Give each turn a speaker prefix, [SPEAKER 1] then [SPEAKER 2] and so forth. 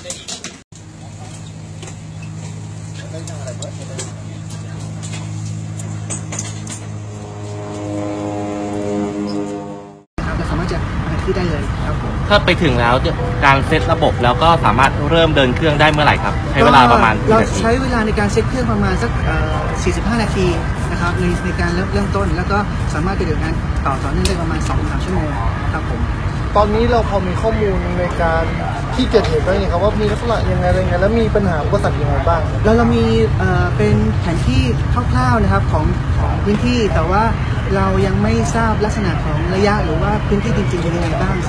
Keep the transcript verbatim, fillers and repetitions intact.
[SPEAKER 1] สามารถจะที่ได้เลยครับผม
[SPEAKER 2] ถ้าไปถึงแล้วการเซตระบบแล้วก็สามารถเริ่มเดินเครื่องได้เมื่อไหร่ครับใช้เวลาประมาณ
[SPEAKER 1] เราใช้เวลาในการเซตเครื่องประมาณสักสี่สิบห้านาทีนะครับในในการเริ่มเริ่มต้นแล้วก็สามารถไปเดินงานต่อต่อเนื่องได้ประมาณ สองถึงสาม ชั่วโมงครับผม
[SPEAKER 3] ตอนนี้เราพอมีข้อมูลในการที่เกิดเหตุบ้างไหมครับว่ามีลักษณะยังไงอะไรไงแล้วมีปัญหาอุปสรรคยังไงบ้าง
[SPEAKER 1] เราเรามีเป็นแผนที่คร่าวๆนะครับของของพื้นที่แต่ว่าเรายังไม่ทราบลักษณะของระยะหรือว่าพื้นที่จริงๆเป็นยังไงบ้าง